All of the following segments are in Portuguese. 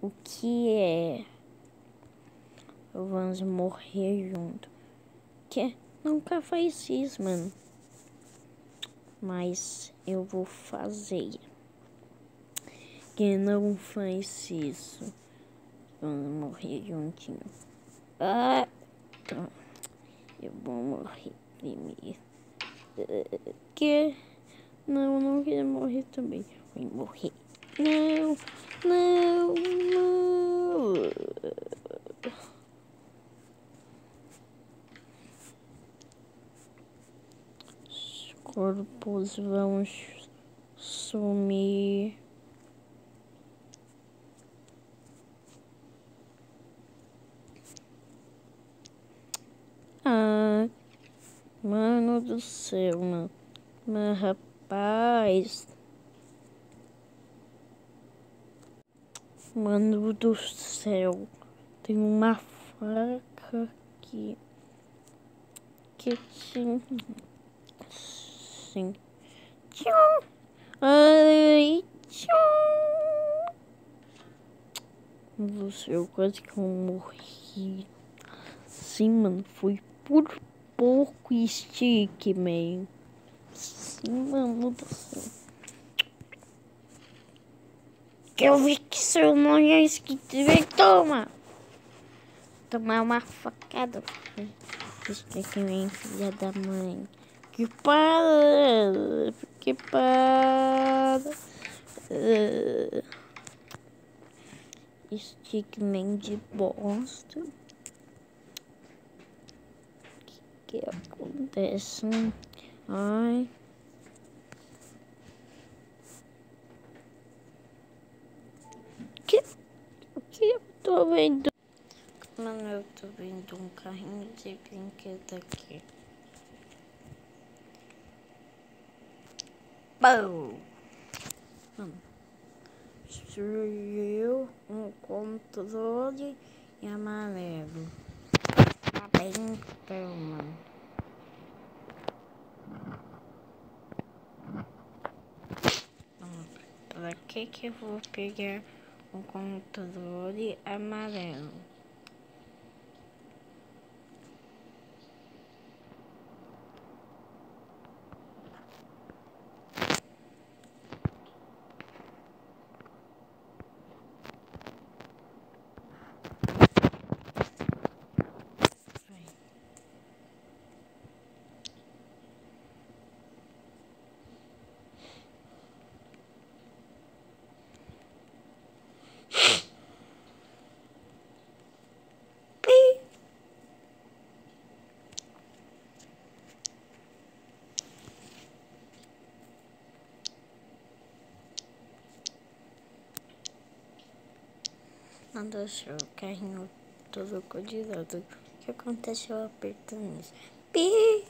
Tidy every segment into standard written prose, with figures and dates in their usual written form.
O que é? Vamos morrer junto. Que? Nunca faz isso, mano. Mas eu vou fazer. Quem não faz isso? Vamos morrer juntinho. Ah! Eu vou morrer primeiro. Que? Não quero morrer também. Vou morrer. Não. Os corpos vão sumir. Ah, mano do céu, mano. Mas rapaz. Mano do céu. Tem uma faca aqui. Que tinha. Sim. Tchum. Ai, tchum. Do céu, quase que eu morri. Sim, mano. Foi por pouco stick, man. Sim, mano do céu. Que eu vi que seu nome é escrito. Toma! Tomar uma facada. Isso aqui vem, filha da mãe. Que para! Que para! Stickman de bosta. O que acontece? Ai. O que eu tô vendo? Mano, eu tô vendo um carrinho de brinquedo aqui. Pau! Surgiu um controle amarelo. Tá bem então, mano. Pra que eu vou pegar um controle amarelo? Não deixou o carrinho todo codilado. O que aconteceu apertando isso? Pi!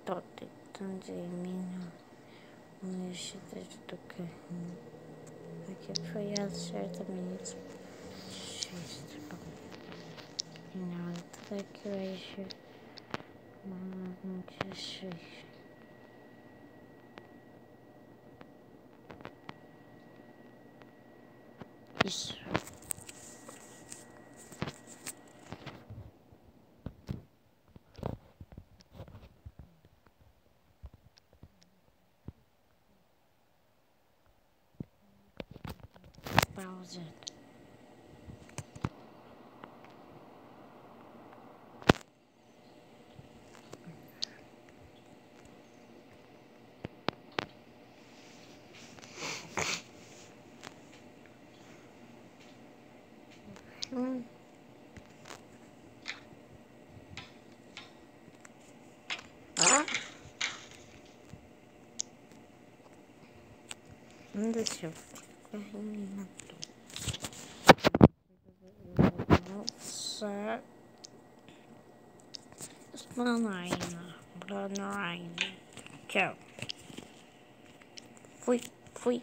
Tô tentando eliminar o lixo dentro do carrinho. Aqui foi acertamente X, tá bom. E na outra aqui vai ser muito X. Isso. Pausa. Deixa eu ficar eliminando. Nossa. Banana. Tchau. Fui.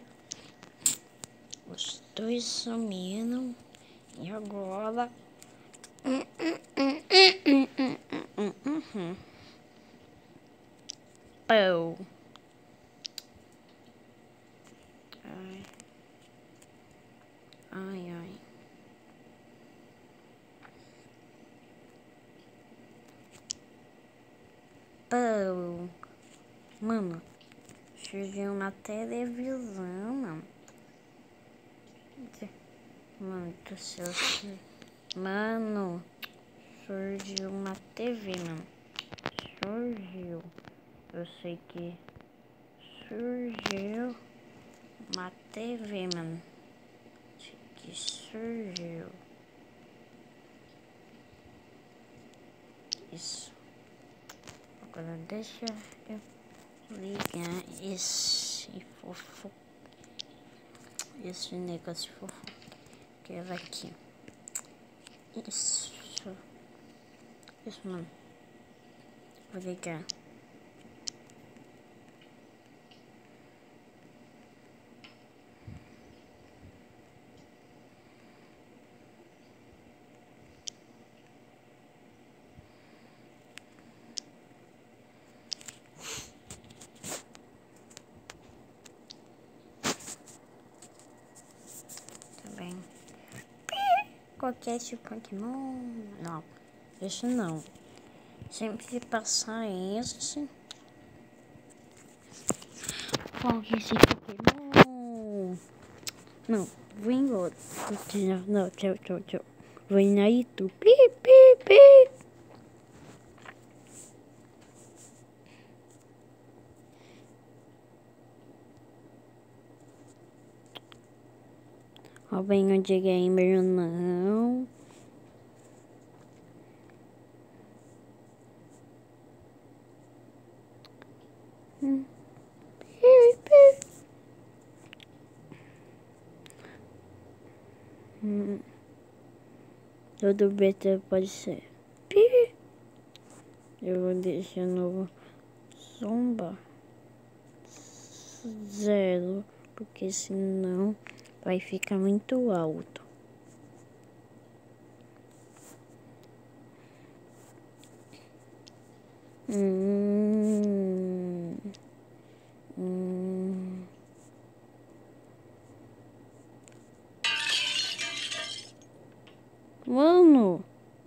Os dois sumiram. E agora... Pau. Ai. Pau. Mano, surgiu na televisão, mano. Mano do céu. Mano, surgiu na TV, mano. Surgiu. Eu sei que surgiu na TV, mano. Sei que surgiu. Isso. Agora deixa eu ligar esse fofo. Esse negócio fofo. Que era aqui. Isso, mano. Vou ligar. Tá bem. Qualquer esse Pokémon. Não, esse não. Sempre que passar esse. Qualquer esse Pokémon. Não, vou embora. Não, tchau. Vou ir na YouTube. Pi. Robinho de gamer não. Todo beta pode ser. Eu vou deixar no Zomba 0, porque senão vai ficar muito alto. Mano,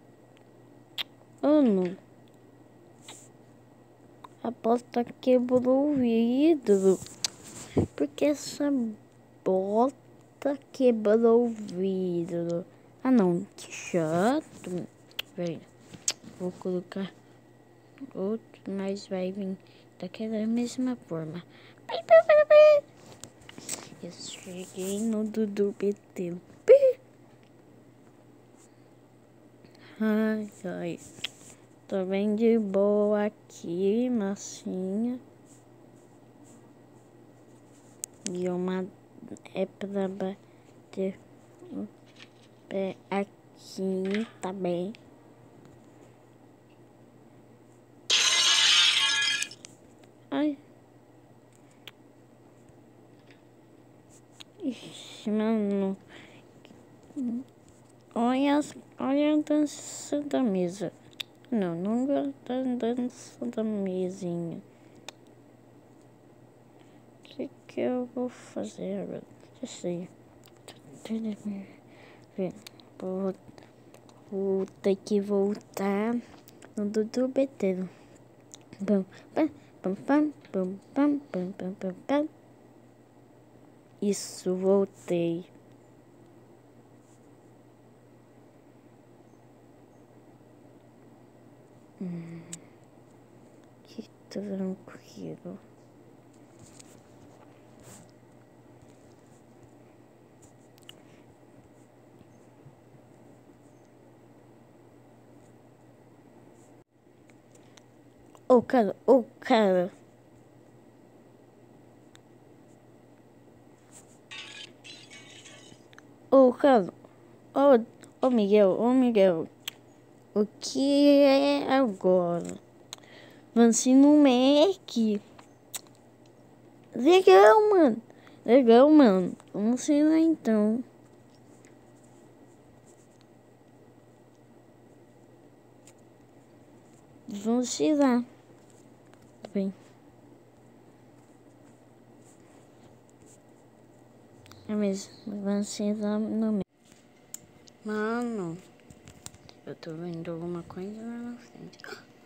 a bosta quebrou o vidro. Porque essa bota quebrou o vidro. Ah não, que chato. Velho, vou colocar outro, mas vai vir daquela mesma forma. Eu cheguei no Dudu PT. Ai. Tô bem de boa aqui, massinha. E uma é pra bater o pé aqui, tá bem? Ixi, mano. Olha a dança da mesa. Não gosto da dança da mesinha. O que eu vou fazer agora? Já sei. Vou ter que voltar no Dudu Beteiro. Pam, pam, pam, pam, pam, pam, pam, pam, pam, pam. Isso, voltei. Que tranquilo. Ô, cara. Ô, cara. Ô, Miguel. O que é agora? Vance no Mac. Legal, mano. Vamos lá então. Vamos lá. Tá bem. É mesmo. Vamos lá no Mac. Mano, eu tô vendo alguma coisa lá na frente.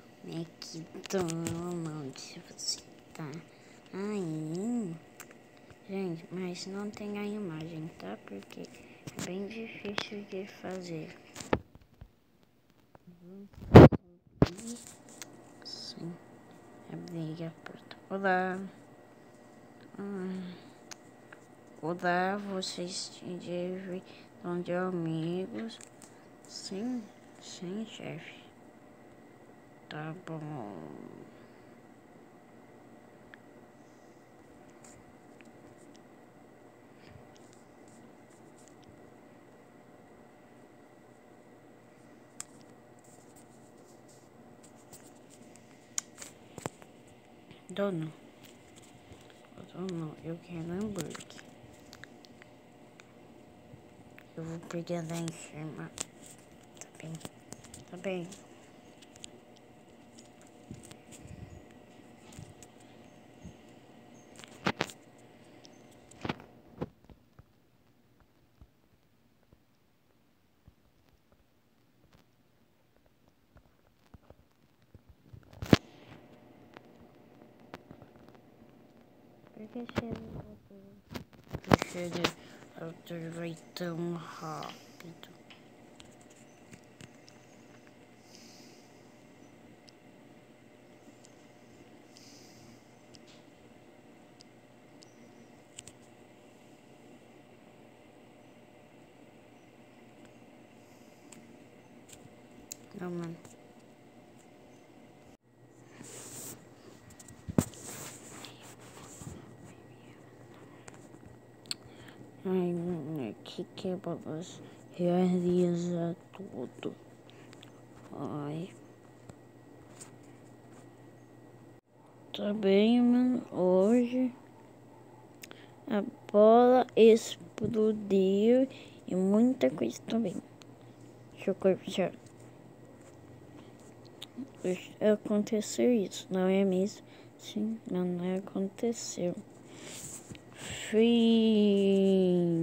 McDonald's, você tá aí? Gente, mas não tem a imagem, tá? Porque é bem difícil de fazer. Sim, abri a porta. Olá. Olá, vocês são de amigos? Sim, chefe. Tá bom. Dono, eu quero hambúrguer. Eu vou pegar lá em cima. Tá bem. Por que cheiro Arthur vai tão rápido? Não, mano. Ai, mano, que babas. Realiza tudo. Ai. Tá bem, mano. Hoje a bola explodiu e muita coisa também. Deixa eu cortar. Aconteceu isso, não é mesmo? Sim, não aconteceu. Fim.